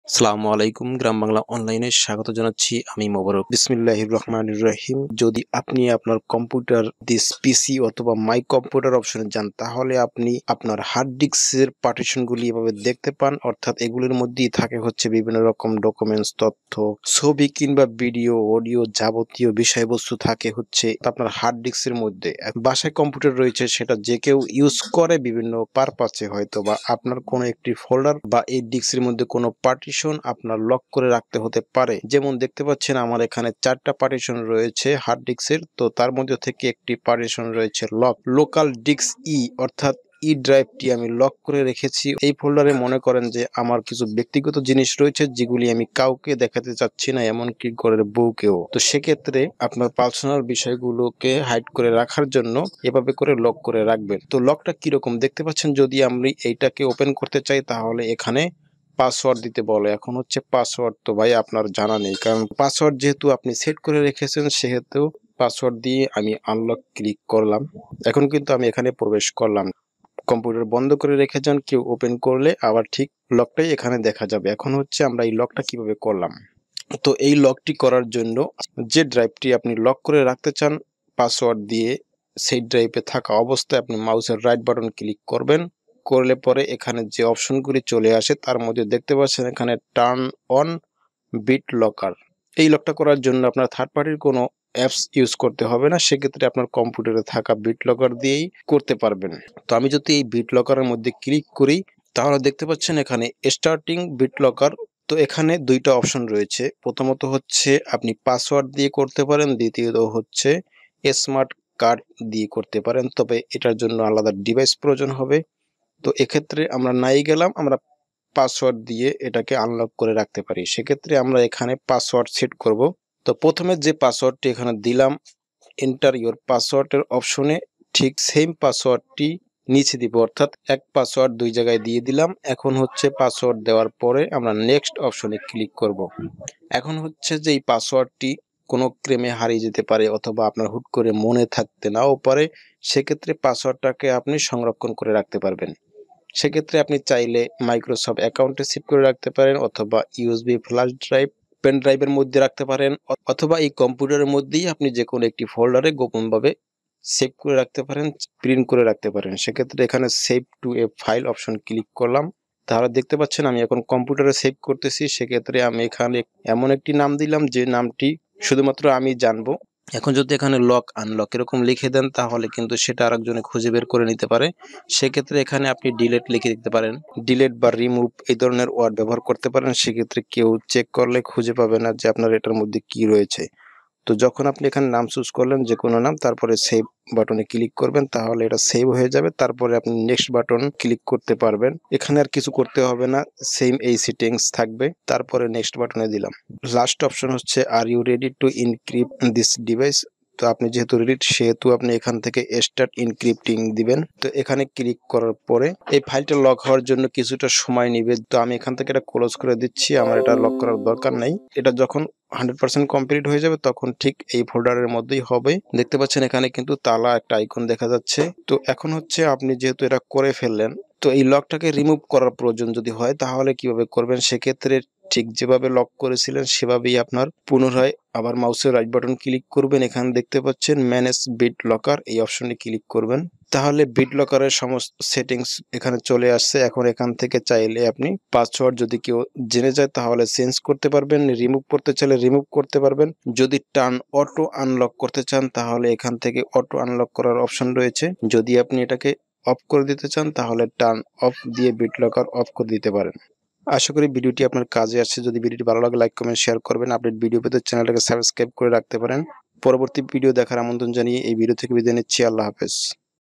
আসসালামু আলাইকুম। গ্রাম বাংলা অনলাইনে স্বাগত জানাচ্ছি। আমি মোবারক। বিসমিল্লাহির রহমানির রহিম। যদি আপনি আপনার কম্পিউটার দিস পিসি অথবা মাই কম্পিউটার অপশনে যান, তাহলে আপনি আপনার হার্ড ডিস্কের পার্টিশনগুলি এভাবে দেখতে পান। অর্থাৎ এগুলোর মধ্যেই থাকে হচ্ছে বিভিন্ন রকম ডকুমেন্টস, তথ্য, ছবি কিংবা ভিডিও, অডিও যাবতীয় বিষয়বস্তু থাকে হচ্ছে আপনার হার্ড ডিস্কের মধ্যে। বাসায় কম্পিউটার রয়েছে, সেটা যে কেউ ইউজ করে বিভিন্ন পারপাসে, হয়তো বা আপনার কোনো একটি ফোল্ডার বা এই ডিস্কের মধ্যে কোনো পার্টিশন আপনার লক করে রাখতে হতে পারে। যেমন দেখতে পাচ্ছেন আমার এখানে 4টা পার্টিশন রয়েছে হার্ড ডিস্কের। তো তার মধ্যে থেকে একটি পার্টিশন রয়েছে লোকাল ডিস্ক অর্থাৎ ড্রাইভটি আমি লক করে রেখেছি। এই ফোল্ডারে মনে করেন যে আমার কিছু ব্যক্তিগত জিনিস রয়েছে যেগুলি আমি কাউকে দেখাতে চাচ্ছি না, এমনকি ঘরের বউকেও। তো সেক্ষেত্রে আপনার পার্সোনাল বিষয়গুলোকে হাইড করে রাখার জন্য এভাবে করে লক করে রাখবেন। তো লকটা কিরকম দেখতে পাচ্ছেন, যদি আমি এইটাকে ওপেন করতে চাই তাহলে এখানে পাসওয়ার্ড দিতে বলে। এখন হচ্ছে পাসওয়ার্ড তো ভাই আপনার জানা নেই, কারণ পাসওয়ার্ড যেহেতু আপনি সেট করে রেখেছেন, সেহেতু পাসওয়ার্ড দিয়ে আমি আনলক ক্লিক করলাম। এখন কিন্তু আমি এখানে প্রবেশ করলাম। কম্পিউটার বন্ধ করে রেখে যান, কেউ ওপেন করলে আবার ঠিক লকটাই এখানে দেখা যাবে। এখন হচ্ছে আমরা এই লকটা কিভাবে করলাম। তো এই লকটি করার জন্য যে ড্রাইভটি আপনি লক করে রাখতে চান পাসওয়ার্ড দিয়ে, সেই ড্রাইভে থাকা অবস্থায় আপনি মাউসের রাইট বাটন ক্লিক করবেন। করলে পরে এখানে যে অপশনগুলি চলে আসে তার মধ্যে দেখতে পাচ্ছেন এখানে টার্ন অন বিট লকার। এই লকটা করার জন্য আপনার থার্ড পার্টির কোনো অ্যাপস ইউজ করতে হবে না, সেক্ষেত্রে আপনার কম্পিউটারে থাকা বিট লকার দিয়েই করতে পারবেন। তো আমি যদি এই বিট লকারের মধ্যে ক্লিক করি, তাহলে দেখতে পাচ্ছেন এখানে স্টার্টিং বিট লকার। তো এখানে দুইটা অপশন রয়েছে। প্রথমত হচ্ছে আপনি পাসওয়ার্ড দিয়ে করতে পারেন, দ্বিতীয়ত হচ্ছে স্মার্ট কার্ড দিয়ে করতে পারেন, তবে এটার জন্য আলাদা ডিভাইস প্রয়োজন হবে। তো এক্ষেত্রে আমরা নাই গেলাম, আমরা পাসওয়ার্ড দিয়ে এটাকে আনলক করে রাখতে পারি। সেক্ষেত্রে আমরা এখানে পাসওয়ার্ড সেট করব। তো প্রথমে যে পাসওয়ার্ডটি এখানে দিলাম এন্টার ইওর পাসওয়ার্ডের অপশনে ঠিক সেম পাসওয়ার্ডটি নিচে দিব, অর্থাৎ এক পাসওয়ার্ড দুই জায়গায় দিয়ে দিলাম। এখন হচ্ছে পাসওয়ার্ড দেওয়ার পরে আমরা নেক্সট অপশনে ক্লিক করব। এখন হচ্ছে যে এই পাসওয়ার্ডটি কোনো ক্রমে হারিয়ে যেতে পারে অথবা আপনার হুট করে মনে থাকতে নাও পারে, সেক্ষেত্রে পাসওয়ার্ডটাকে আপনি সংরক্ষণ করে রাখতে পারবেন। সেক্ষেত্রে আপনি চাইলে মাইক্রোসফট অ্যাকাউন্টে সেভ করে রাখতে পারেন, অথবা ইউএসবি ফ্ল্যাশ ড্রাইভ, পেন ড্রাইভের মধ্যে রাখতে পারেন, অথবা এই কম্পিউটারের মধ্যেই আপনি যে কোনো একটি ফোল্ডারে গোপনভাবে সেভ করে রাখতে পারেন, প্রিন্ট করে রাখতে পারেন। সেক্ষেত্রে এখানে save to a file option click করলাম। তাহলে দেখতে পাচ্ছেন আমি এখন কম্পিউটারে সেভ করতেছি। সেক্ষেত্রে আমি এখানে এমন একটি নাম দিলাম যে নামটি শুধুমাত্র আমি জানবো। এখন যদি এখানে লক আনলক এরকম লিখে দেন তাহলে কিন্তু সেটা আরেকজনে খুঁজে বের করে নিতে পারে। সেক্ষেত্রে এখানে আপনি ডিলেট লিখে দিতে পারেন, ডিলেট বা রিমুভ এই ধরনের ওয়ার্ড ব্যবহার করতে পারেন। সেক্ষেত্রে কেউ চেক করলে খুঁজে পাবে না যে আপনার এটার মধ্যে কি রয়েছে। তো যখন আপনি এখানে নাম চুজ করলেন যে কোনো নাম, তারপরে সেভ বাটনে ক্লিক করবেন, তাহলে এটা সেভ হয়ে যাবে। তারপরে আপনি নেক্সট বাটন ক্লিক করতে পারবেন। এখানে আর কিছু করতে হবে না, সেম এই সেটিংস থাকবে। তারপরে নেক্সট বাটনে দিলাম। লাস্ট অপশন হচ্ছে are you ready to encrypt this device. তো আপনি যেহেতু রেডি, সেহেতু আপনি এখান থেকে স্টার্ট ইনক্রিপ্টিং দিবেন। তো এখানে ক্লিক করার পরে এই ফাইলটা লক হওয়ার জন্য কিছুটা সময় নিবে। তো আমি এখান থেকে এটা ক্লোজ করে দিচ্ছি, আমার এটা লক করার দরকার নাই। এটা যখন 100% কমপ্লিট হয়ে যাবে তখন ঠিক এই ফোল্ডারের মধ্যেই হবে। দেখতে পাচ্ছেন এখানে কিন্তু তালা একটা আইকন দেখা যাচ্ছে। তো এখন হচ্ছে আপনি যেহেতু এটা করে ফেললেন, তো এই লকটাকে রিমুভ করার প্রয়োজন যদি হয় তাহলে কিভাবে করবেন। সেক্ষেত্রে ঠিক যেভাবে লক করেছিলেন সেভাবেই আপনার পুনরায় আবার মাউসের রাইট বাটন ক্লিক করবেন। এখানে দেখতে পাচ্ছেন ম্যানেজ বিট লকার, এই অপশনে ক্লিক করবেন। তাহলে বিট লকারের সমস্ত সেটিংস এখানে চলে আসছে। এখন এখান থেকে চাইলে আপনি পাসওয়ার্ড যদি কেউ জেনে যায় তাহলে চেঞ্জ করতে পারবেন, রিমুভ করতে চাইলে রিমুভ করতে পারবেন। যদি টার্ন অটো আনলক করতে চান তাহলে এখান থেকে অটো আনলক করার অপশন রয়েছে। যদি আপনি এটাকে অফ করে দিতে চান তাহলে টার্ন অফ দিয়ে বিট লকার অফ করে দিতে পারেন। আশা করি ভিডিওটি আপনার কাজে আসছে। যদি ভিডিওটি ভালো লাগে লাইক কমেন্ট শেয়ার করবেন। আপডেট ভিডিও পেতে চ্যানেলটাকে সাবস্ক্রাইব করে রাখতে পারেন। পরবর্তী ভিডিও দেখার আমন্ত্রণ জানিয়ে এই ভিডিও থেকে বিদায় নিচ্ছি। আল্লাহ হাফেজ।